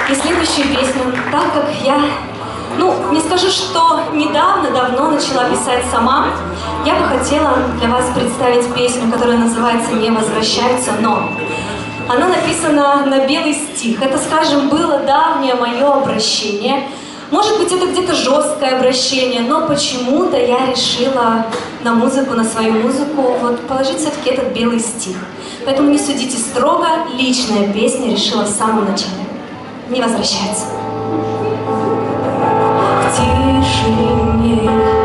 И следующую песню, так как я, не скажу, что недавно, давно начала писать сама, я бы хотела для вас представить песню, которая называется «Не возвращаются, но». Она написана на белый стих. Это, скажем, было давнее мое обращение. Может быть, это где-то жесткое обращение, но почему-то я решила на музыку, на свою музыку, положить все-таки этот белый стих. Поэтому не судите строго, личная песня решила в самом начале. Не возвращается. В тишине